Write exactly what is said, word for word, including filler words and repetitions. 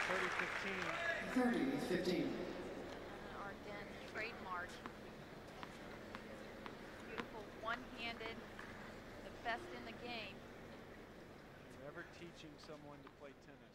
thirty fifteen. thirty fifteen. Ardennes trademark. Beautiful one-handed, the best in the game. If you're ever teaching someone to play tennis,